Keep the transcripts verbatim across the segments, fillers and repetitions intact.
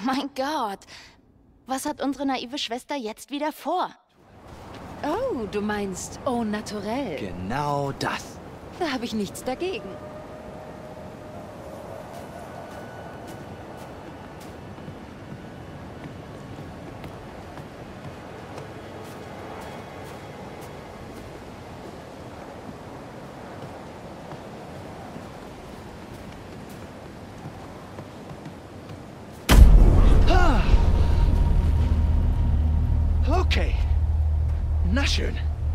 Mein Gott. Was hat unsere naive Schwester jetzt wieder vor? Oh, du meinst au naturel. Genau das. Da habe ich nichts dagegen. Okay. Na schön.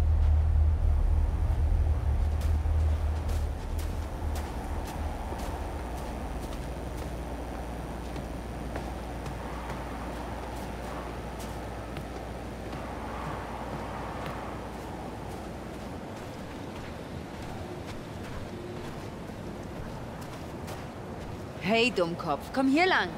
Hey, Dummkopf, komm hier lang.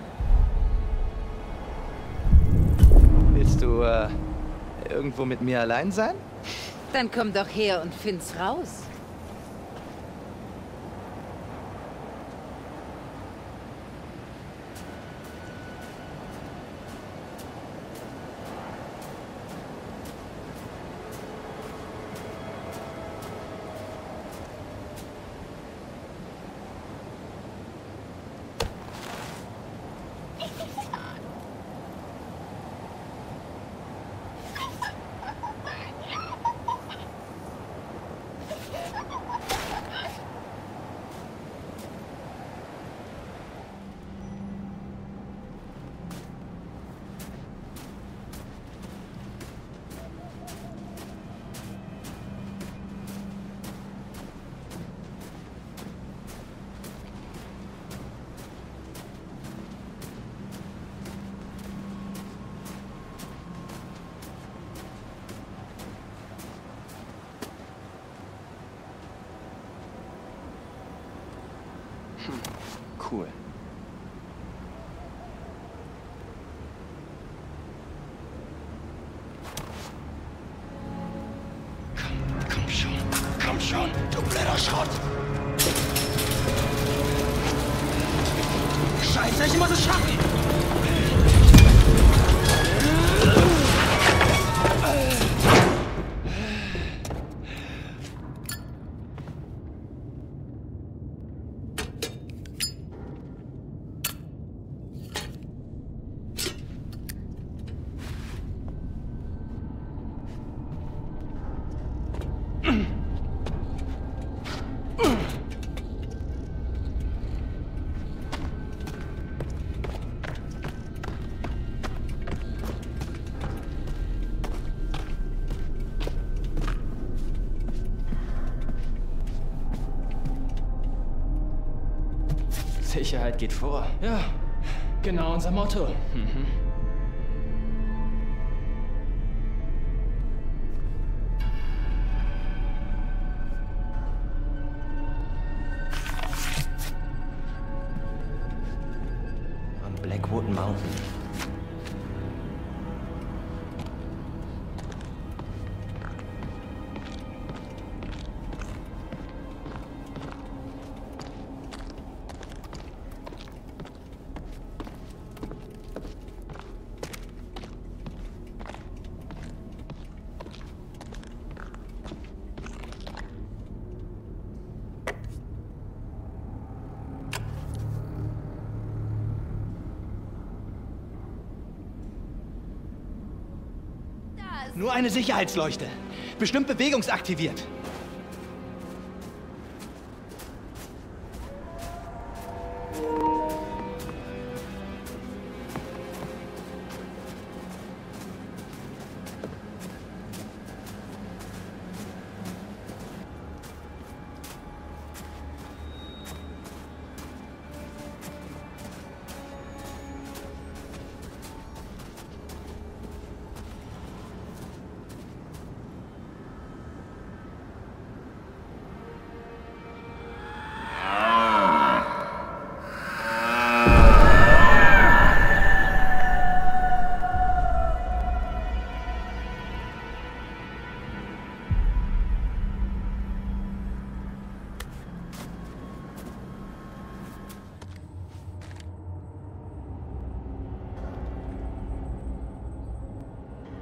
Willst du, äh, irgendwo mit mir allein sein? Dann komm doch her und find's raus. Cool. Komm, komm schon. Komm schon, du blöder Schrott. Scheiße, ich muss es schaffen. Sicherheit geht vor. Ja, genau unser Motto. Mhm. Am Blackwood Mountain. Nur eine Sicherheitsleuchte. Bestimmt bewegungsaktiviert.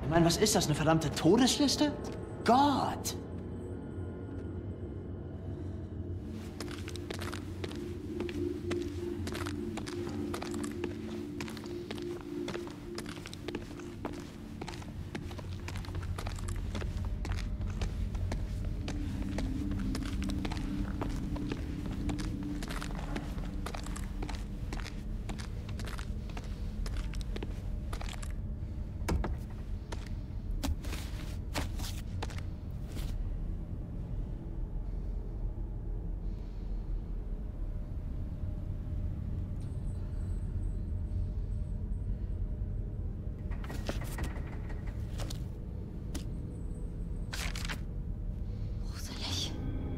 Ich meine, was ist das, eine verdammte Todesliste? Gott! Gruselig.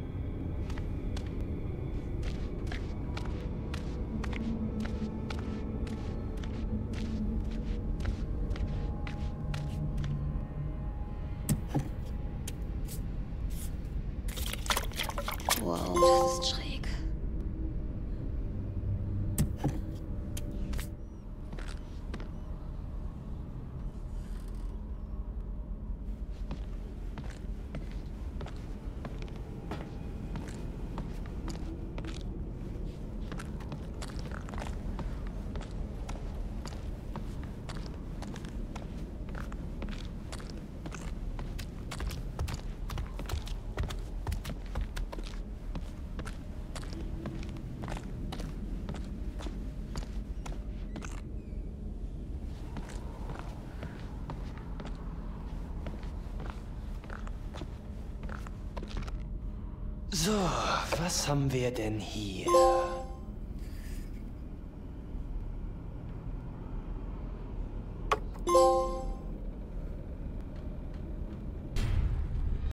Wow, das ist schräg. So, was haben wir denn hier?